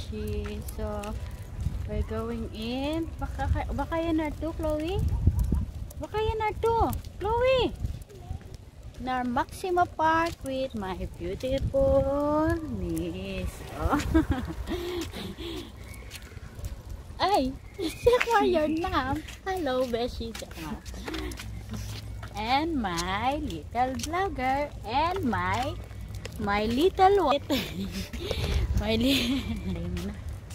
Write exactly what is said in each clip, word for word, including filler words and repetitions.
Beshi. So, we're going in. Baka, baka yan na to, Chloe? Baka yan na to, Chloe? Na Maximapark with my beautiful niece. Oh. Ay, check your mom. Hello, Beshi. And my little vlogger and my my little what? My little.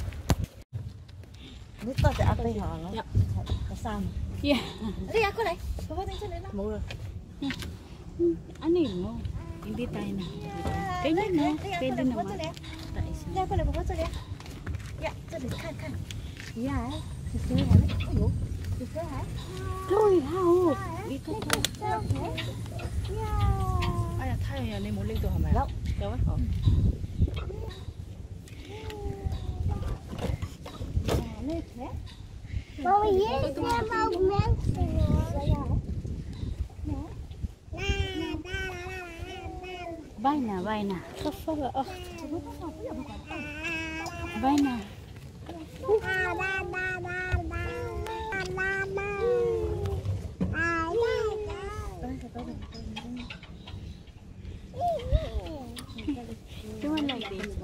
Dito sa ato yung Yeah. kasama. Yeah. Ari ako na. Papating sa nila. Mo. Ano yun mo? Hindi tayo na. Kanya na. Pwede naman. Ya, ako na bukas ulit. Ya, sorry, kan kan. Ya, sisi ha. Ayo. Sisi ha. Chloe, how? Dito ka. Ya. Ay, tayo yan ni muling to hamay. Đâu? Đâu á? Mama, yes, mama, Bye na, bye na. Oh. Bye na. Do one like this.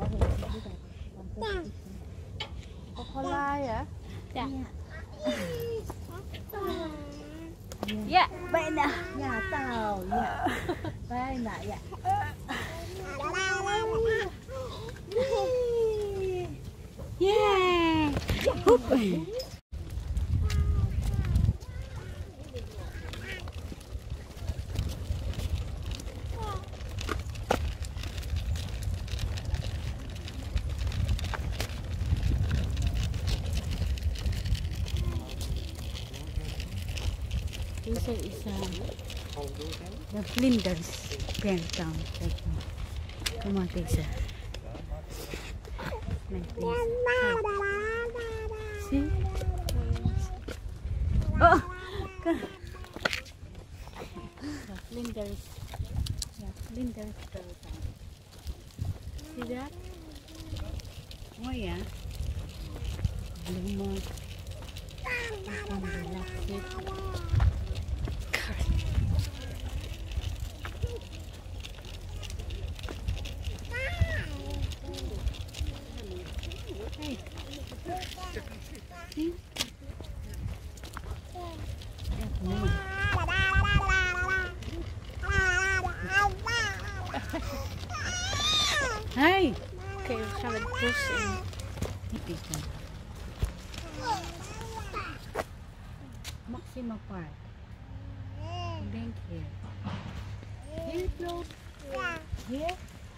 Chocolate, Yeah. Yeah, bye na. ya, tahu, ya. Baik nak, ya. Yay! Hoop. This is uh, the Flinders Bend Town. Come on, Lisa. Like this. See? Oh! The Flinders. The Flinders Town. See that? Oh yeah. Blue. Hi. Okay, we gaan het bos in. Maximapark. Denk hier. Hier klopt. Hier.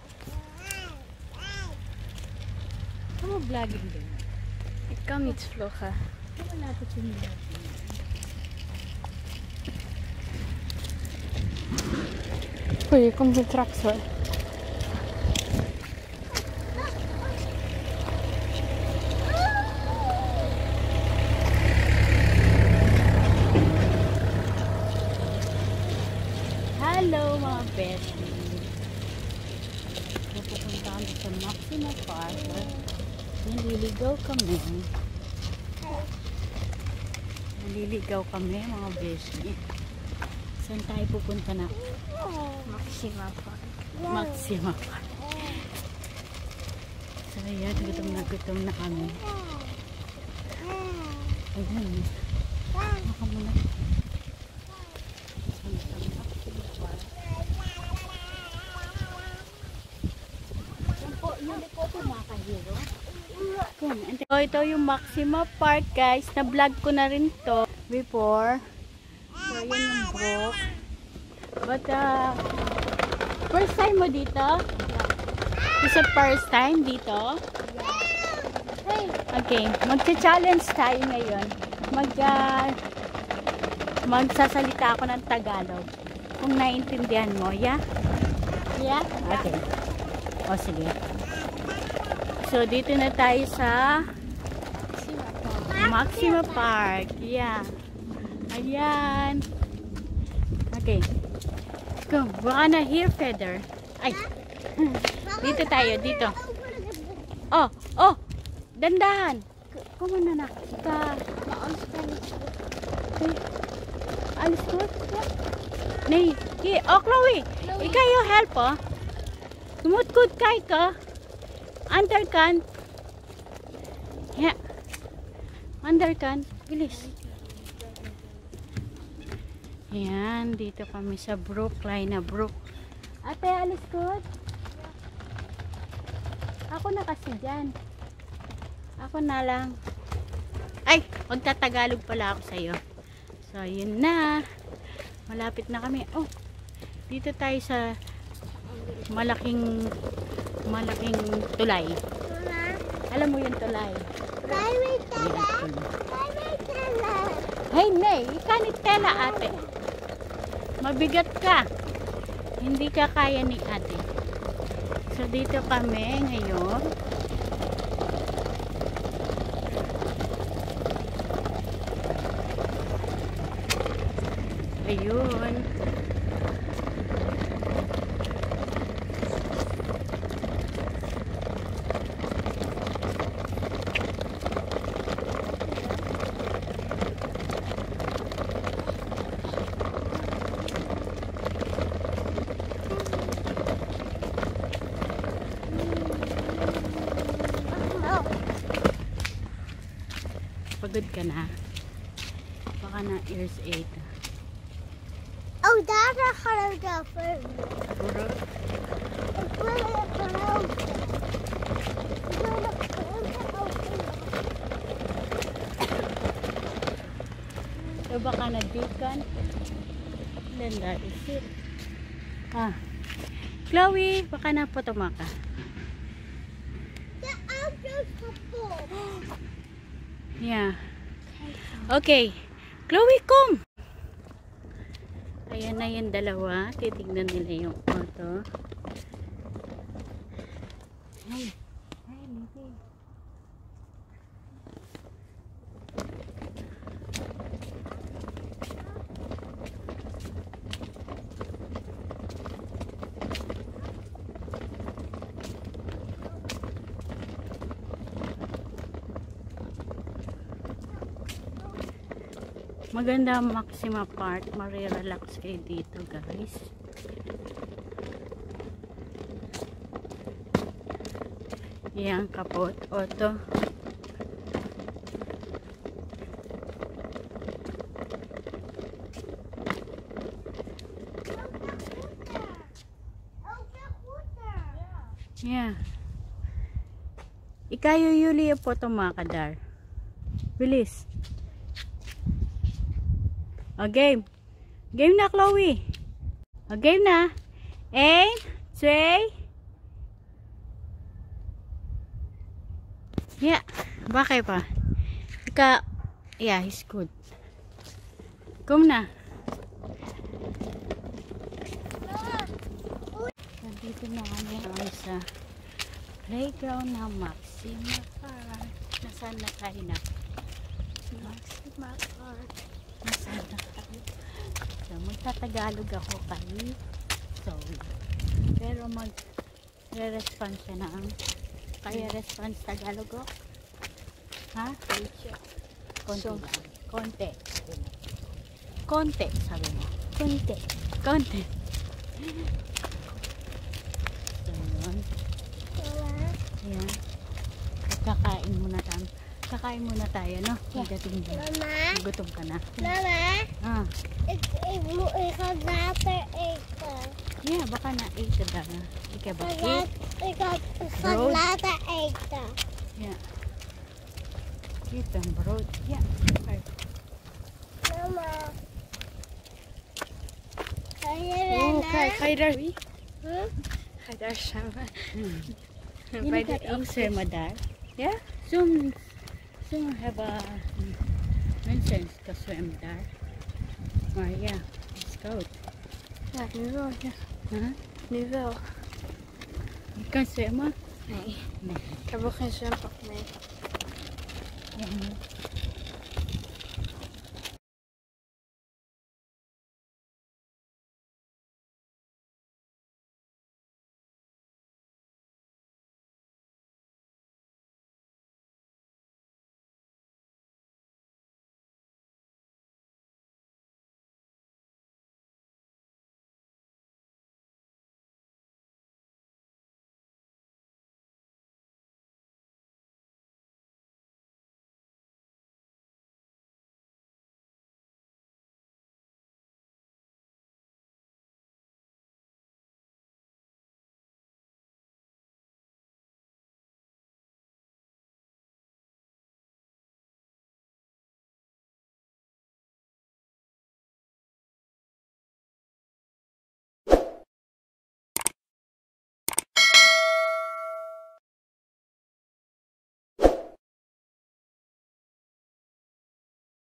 Gaan we vlogging doen? Ik kan niet vloggen. Gaan we laten zien. Oei, er komt een tractor. Hello mga bestie. Pupunta kami sa Maximapark. Naliligaw kami. Naliligaw kami mga bestie. Saan tayo pupunta na? Maximapark. Maximapark. So ayan, gutom na gutom na kami. Ayan. Maka muna. So, ito yung Maximapark guys. Na-vlog ko na rin to before. So, yun yung book. But, uh, first time mo dito? Is it first time dito? Okay, magcha-challenge tayo ngayon. Mag, uh, magsasalita ako ng Tagalog. Kung naiintindihan mo, yeah? Yeah? Okay. O, sige. So, dito na tayo sa Maximapark. Yeah. Ayan. Okay. Go. Baka na hair feather. Ay. Dito tayo, dito. Oh, oh. Dandahan. Come on, anak. Ika. Okay. Alles gut? Ja. Nee. Hier. Oh, Chloe. Ika, you help, oh. Du musst gut kijken. Underkant. Ja. Underkant. Bilis. Yan. Dito kami sa brook. Kleine brook. Ate, alles gut? Ako na kasi dyan. Ako na lang. Ay, magtatagalog pala ako sa'yo. So, yun na. Malapit na kami. Oh, dito tayo sa malaking malaking tulay. Alam mo yung tulay? Hey, Nay, ikanit tela, ate. Mabigat ka. Hindi ka kaya ni ate. So, dito kami ngayon. Ayun. Pagod ka na. Baka na ears eight. Oh, daar gaan we gaan verder. Puro. Ik wil het gewoon. Ik wil het gewoon. So baka na deacon. Then that is it. Ah. Chloe, baka na potoma ka. De auto is kapot. Yeah. Okay. Chloe, come! Ayan na yung dalawa. Titignan nila yung auto. Hey. Hey, Lily. Maganda ang Maximapark. Marirelax kayo dito, guys. Yan, kapot. Auto. Yeah. Ikayo Yuli po tumakadar. Bilis. O, game. Game na, Chloe. O, game na. Aim. Three. Yeah. Bakit pa? Ika. Yeah, he's good. Come na. Nandito na kami sa playground na Maximapark. Nasaan na tayo na? Maximapark. Nasaan na tayo? So, magtatagalog ako kay Zoe. Pero mag re-response siya na ang kaya response Tagalog ko? Ha? Konti lang. Konti. Konti, sabi mo. Konti. Konti. So, yun. Ayan. Kakain muna tayo. Kakain muna tayo, no? Pagdating din. Mama? Gutom ka na. Mama? Ah. Ik, ik, moet, ik ga later eten. Yeah, baka na eten daw. Ika ba? Ik ga, ik ga, ik ga Brood. later eten. Yeah. Eat them brood. Yeah. Okay. Mama. Ga je Oh, rennen? kijk, ga je daar? Hm? Ga je daar samen? Hmm. Bij Jullie de gaat ook zwemmen daar. Ja? Some, some hebben mensen die zwemmen daar. Maar ja, het is koud. Ja, nu wel. Ja. Huh? Nu wel. Je kan zwemmen? Nee, Nee. ik heb ook geen zwempak mee. Ja,